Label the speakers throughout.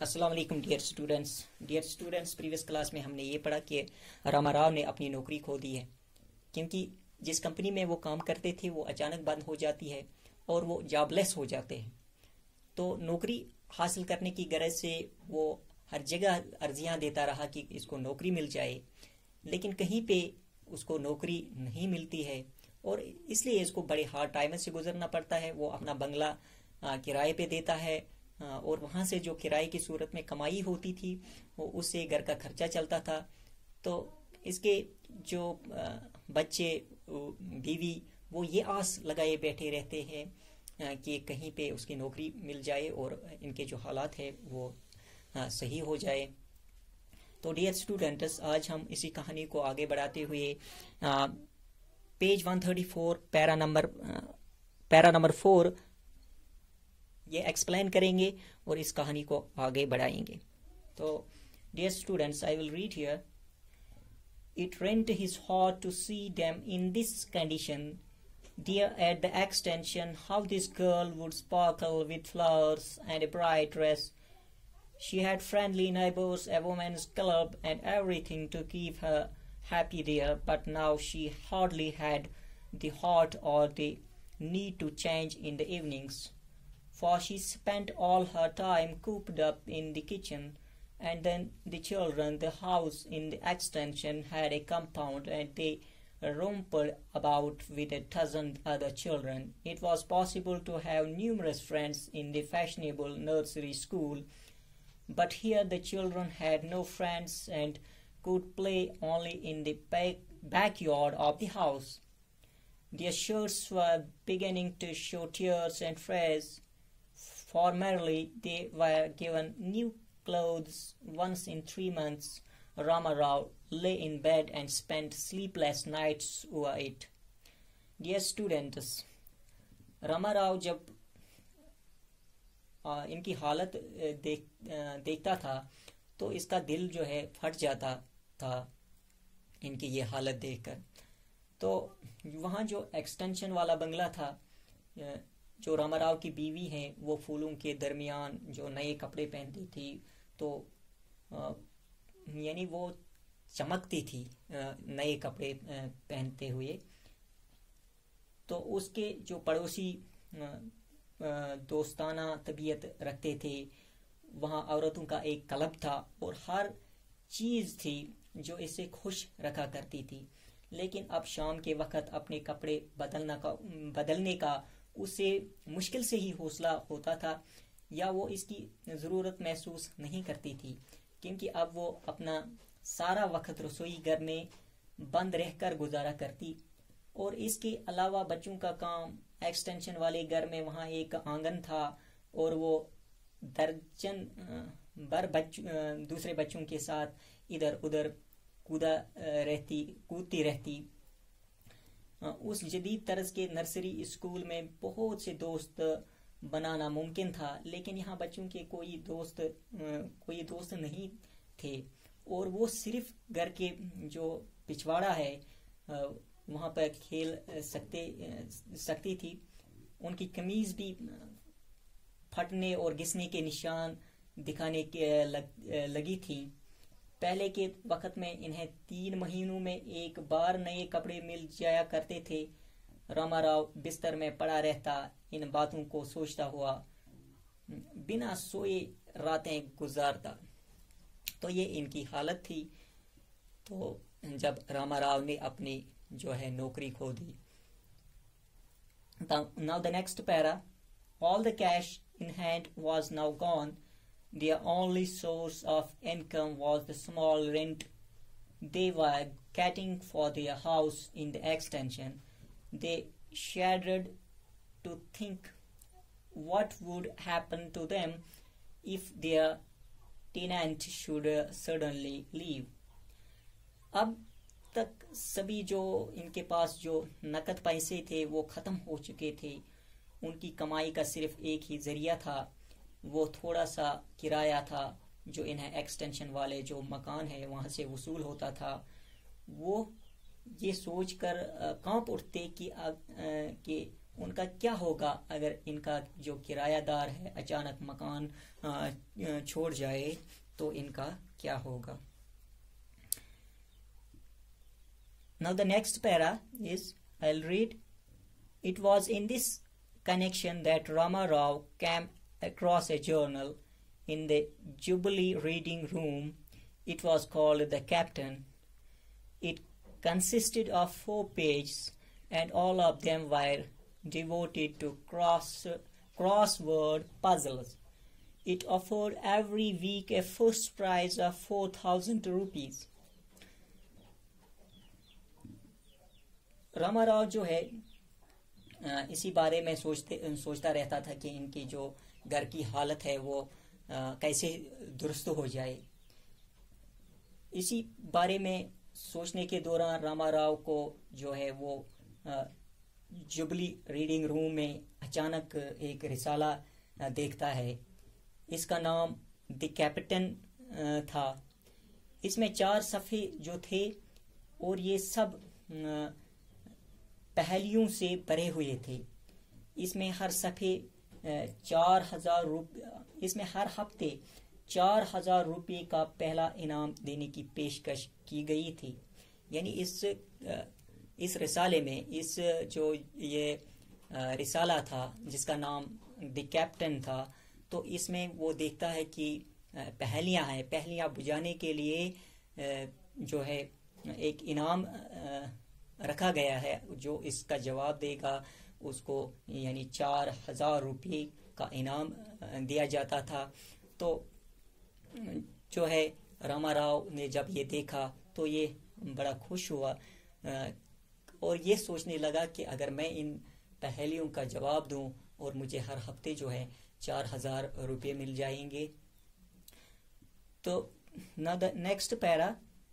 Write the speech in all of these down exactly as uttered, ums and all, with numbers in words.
Speaker 1: السلام علیکم dear students dear students previous class میں ہم نے یہ پڑھا کہ راما راؤ نے اپنی نوکری کھو دی ہے کیونکہ جس کمپنی میں وہ کام کرتے تھے وہ اچانک بند ہو جاتی ہے اور وہ جاب لیس ہو جاتے ہیں. تو نوکری حاصل کرنے کی غرض سے وہ ہر جگہ عرضیاں دیتا رہا کہ اس کو نوکری مل جائے، لیکن کہیں پہ اس کو نوکری نہیں ملتی ہے اور اس لیے اس کو بڑے ہارڈ ٹائم سے گزرنا پڑتا ہے. وہ اپنا بنگلہ کرائے پہ دیتا ہے اور وہاں سے جو کرائے کی صورت میں کمائی ہوتی تھی وہ اس سے گھر کا خرچہ چلتا تھا. تو اس کے جو بچے بیوی وہ یہ آس لگائے بیٹھے رہتے ہیں کہ کہیں پہ اس کی نوکری مل جائے اور ان کے جو حالات ہیں وہ صحیح ہو جائے. تو ڈیئر اسٹوڈنٹس آج ہم اسی کہانی کو آگے بڑھاتے ہوئے page one thirty four para number para number four یہ ایکسپلین کریں گے اور اس کہانی کو آگے بڑھائیں گے. تو dear students I will read here. It rent his heart to see them in this condition. Dear at the extension, how this girl would sparkle with flowers and a bright dress. She had friendly neighbors, a woman's club, and everything to keep her happy there. But now she hardly had the heart or the need to change in the evenings, for she spent all her time cooped up in the kitchen. And then the children, the house in the extension had a compound and they romped about with a dozen other children. It was possible to have numerous friends in the fashionable nursery school, but here the children had no friends and could play only in the back, backyard of the house. Their shirts were beginning to show tears and frays. Formerly they were given new clothes once in three months. Rama Rao lay in bed and spent sleepless nights over it. Dear students, Rama Rao جب ان کی حالت دیکھ, دیکھتا تھا تو اس کا دل جو ہے پھٹ جاتا تھا ان کی یہ حالت دیکھ کر. تو وہاں جو ایکسٹینشن والا بنگلہ تھا، جو راما راؤ کی بیوی ہیں وہ پھولوں کے درمیان جو نئے کپڑے پہنتی تھی تو یعنی وہ چمکتی تھی نئے کپڑے پہنتے ہوئے. تو اس کے جو پڑوسی دوستانہ طبیعت رکھتے تھے، وہاں عورتوں کا ایک کلب تھا اور ہر چیز تھی جو اسے خوش رکھا کرتی تھی. لیکن اب شام کے وقت اپنے کپڑے بدلنا کا بدلنے کا اسے مشکل سے ہی حوصلہ ہوتا تھا یا وہ اس کی ضرورت محسوس نہیں کرتی تھی، کیونکہ اب وہ اپنا سارا وقت رسوئی گھر میں بند رہ کر گزارا کرتی. اور اس کے علاوہ بچوں کا کام، ایکسٹینشن والے گھر میں وہاں ایک آنگن تھا اور وہ درجن بر بچ دوسرے بچوں کے ساتھ ادھر ادھر کودا رہتی کودتی رہتی. اس جدید طرز کے نرسری اسکول میں بہت سے دوست بنانا ممکن تھا، لیکن یہاں بچوں کے کوئی دوست کوئی دوست نہیں تھے اور وہ صرف گھر کے جو پچھواڑا ہے وہاں پر کھیل سکتے سکتی تھی. ان کی قمیض بھی پھٹنے اور گھسنے کے نشان دکھانے کے لگ, لگی تھی. پہلے کے وقت میں انہیں تین مہینوں میں ایک بار نئے کپڑے مل جایا کرتے تھے. راما راؤ بستر میں پڑا رہتا، ان باتوں کو سوچتا ہوا بنا سوئے راتیں گزارتا. تو یہ ان کی حالت تھی. تو جب راما راؤ نے اپنی جو ہے نوکری کھو دی. Now the next para. All the cash in hand was now gone. Their only source of income was the small rent they were getting for their house in the extension. They shuddered to think what would happen to them if their tenant should suddenly leave. اب تک سبھی جو ان کے پاس جو نقد پیسے تھے وہ ختم ہو چکے تھے. ان کی کمائی کا صرف ایک ہی ذریعہ تھا، وہ تھوڑا سا کرایہ تھا جو انہیں ایکسٹینشن والے جو مکان ہے وہاں سے وصول ہوتا تھا. وہ یہ سوچ کر کانپ اٹھتے کہ کہ ان کا کیا ہوگا اگر ان کا جو کرایہ دار ہے اچانک مکان چھوڑ جائے تو ان کا کیا ہوگا. Now the next para is, I'll read. It was in this connection that Rama Rao came across a journal in the Jubilee reading room. It was called The Captain. It consisted of four pages, and all of them were devoted to cross crossword puzzles. It offered every week a first prize of four thousand rupees. Rama Rao جو ہے اسی بارے میں سوچتے سوچتا رہتا تھا کہ ان کی جو گھر کی حالت ہے وہ کیسے درست ہو جائے. اسی بارے میں سوچنے کے دوران راما راؤ کو جو ہے وہ جبلی ریڈنگ روم میں اچانک ایک رسالہ دیکھتا ہے. اس کا نام دی کیپٹن تھا. اس میں چار صفحے جو تھے اور یہ سب پہلیوں سے بھرے ہوئے تھے. اس میں ہر صفحے چار ہزار روپے اس میں ہر ہفتے چار ہزار روپے کا پہلا انعام دینے کی پیشکش کی گئی تھی. یعنی اس اس رسالے میں اس جو یہ رسالہ تھا جس کا نام دی کیپٹن تھا, تو اس میں وہ دیکھتا ہے کہ پہلیاں ہیں, پہلیاں بجھانے کے لیے جو ہے ایک انعام رکھا گیا ہے. جو اس کا جواب دے گا اس کو یعنی چار ہزار روپے کا انعام دیا جاتا تھا. تو جو ہے راما راؤ نے جب یہ دیکھا تو یہ بڑا خوش ہوا اور یہ سوچنے لگا کہ اگر میں ان پہلیوں کا جواب دوں اور مجھے ہر ہفتے جو ہے چار ہزار روپے مل جائیں گے. تو now the next para.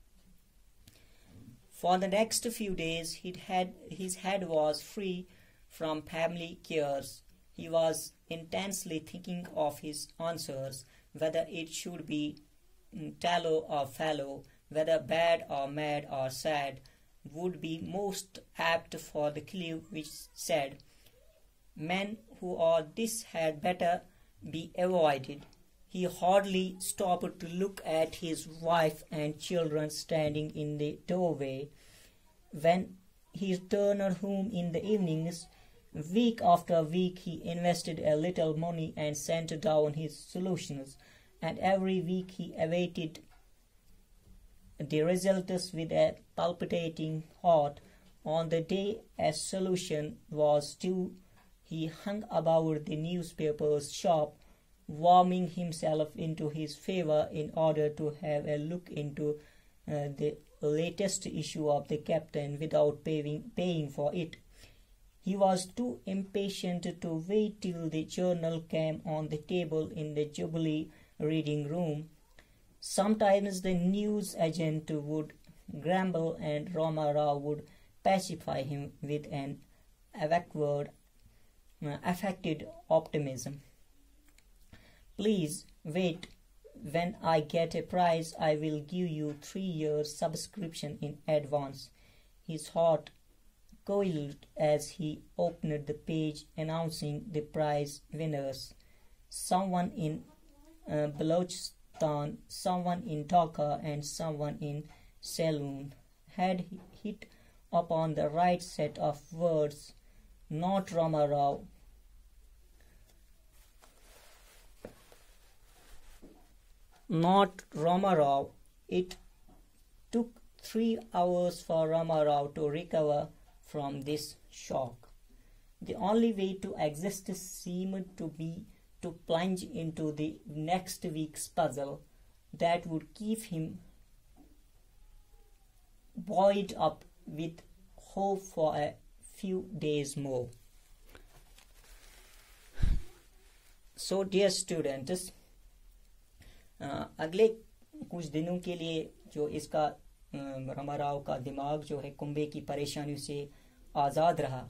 Speaker 1: For the next few days, he'd had, his head was free from family cares. He was intensely thinking of his answers, whether it should be tallow or fallow, whether bad or mad or sad, would be most apt for the clue which said, men who are this had better be avoided. He hardly stopped to look at his wife and children standing in the doorway. When he returned home in the evenings, week after week he invested a little money and sent down his solutions, and every week he awaited the results with a palpitating heart. On the day a solution was due, he hung about the newspaper's shop, warming himself into his favor in order to have a look into uh, the latest issue of the Captain without paying, paying for it. He was too impatient to wait till the journal came on the table in the Jubilee reading room. Sometimes the news agent would grumble and Rama Rao would pacify him with an awkward, uh, affected optimism. Please wait. When I get a prize, I will give you three years subscription in advance. His heart coiled as he opened the page announcing the prize winners. Someone in uh, Balochistan, someone in Dhaka, and someone in Ceylon had hit upon the right set of words. Not Rama Rao. Not Rama Rao. It took three hours for Rama Rao to recover from this shock. The only way to exist seemed to be to plunge into the next week's puzzle that would keep him buoyed up with hope for a few days more. So, dear students, اگلے کچھ دنوں کے لیے جو اس کا راما راؤ کا دماغ جو ہے کنبے کی پریشانیوں سے آزاد رہا.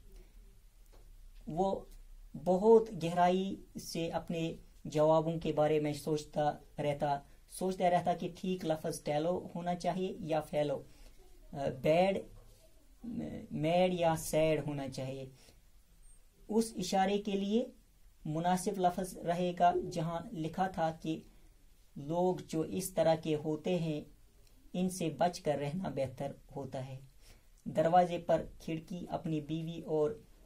Speaker 1: وہ بہت گہرائی سے اپنے جوابوں کے بارے میں سوچتا رہتا سوچتا رہتا کہ ٹھیک لفظ ٹیلو ہونا چاہیے یا فیلو, بیڈ میڈ یا سیڈ ہونا چاہیے. اس اشارے کے لیے مناسب لفظ رہے گا جہاں لکھا تھا کہ لوگ جو اس طرح کے ہوتے ہیں ان سے بچ کر رہنا بہتر ہوتا ہے. دروازے پر کھڑکی اپنی بیوی اور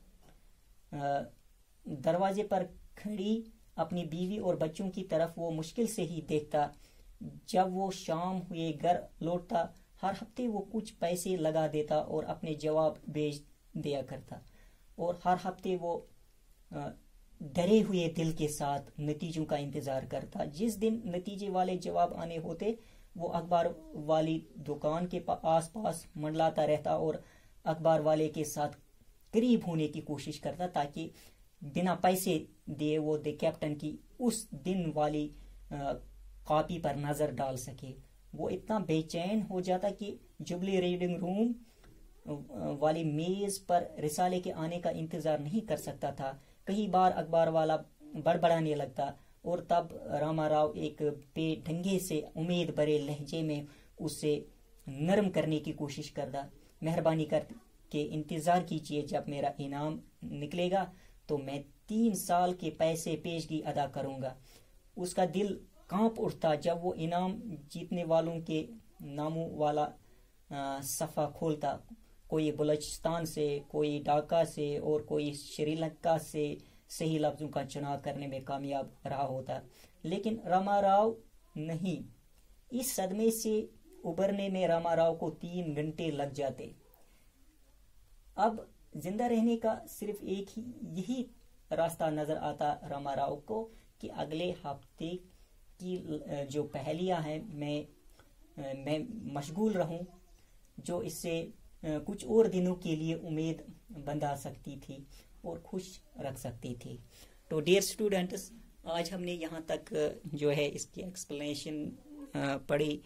Speaker 1: دروازے پر کھڑی اپنی بیوی اور بچوں کی طرف وہ مشکل سے ہی دیکھتا. جب وہ شام ہوئے گھر لوٹتا ہر ہفتے وہ کچھ پیسے لگا دیتا اور اپنے جواب بھیج دیا کرتا، اور ہر ہفتے وہ ڈرے ہوئے دل کے ساتھ نتیجوں کا انتظار کرتا. جس دن نتیجے والے جواب آنے ہوتے وہ اخبار والی دکان کے آس پاس منڈلاتا رہتا اور اخبار والے کے ساتھ قریب ہونے کی کوشش کرتا تاکہ بنا پیسے دیے وہ دی کیپٹن کی اس دن والی کاپی پر نظر ڈال سکے. وہ اتنا بے چین ہو جاتا کہ جبلی ریڈنگ روم والی میز پر رسالے کے آنے کا انتظار نہیں کر سکتا تھا. کئی بار اخبار والا بڑبڑانے لگتا اور تب راما راؤ ایک بے ڈھنگے سے امید بھرے لہجے میں اسے نرم کرنے کی کوشش کرتا. مہربانی کر کے انتظار کیجیے، جب میرا انعام نکلے گا تو میں تین سال کے پیسے پیشگی ادا کروں گا. اس کا دل کانپ اٹھتا جب وہ انعام جیتنے والوں کے ناموں والا صفحہ کھولتا. کوئی بلوچستان سے، کوئی ڈھاکہ سے اور کوئی سری لنکا سے صحیح لفظوں کا چناؤ کرنے میں کامیاب رہا ہوتا، لیکن راما راؤ نہیں. اس صدمے سے ابھرنے میں راما راؤ کو تین گھنٹے لگ جاتے. اب زندہ رہنے کا صرف ایک ہی یہی راستہ نظر آتا راما راؤ کو کہ اگلے ہفتے کی جو پہلیاں ہیں میں میں مشغول رہوں، جو اس سے کچھ اور دنوں کے لیے امید بندھا سکتی تھی اور خوش رکھ سکتی تھی. تو ڈیئر اسٹوڈنٹس، آج ہم نے یہاں تک جو ہے اس کی ایکسپلینیشن پڑھی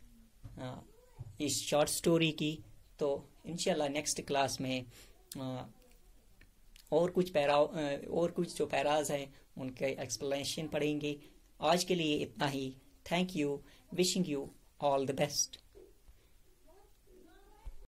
Speaker 1: اس شارٹ سٹوری کی. تو انشاءاللہ نیکسٹ کلاس میں اور کچھ پیرا اور کچھ جو پیراز ہیں ان کے ایکسپلینیشن پڑھیں گے. آج کے لیے اتنا ہی. Thank you. Wishing you all the best.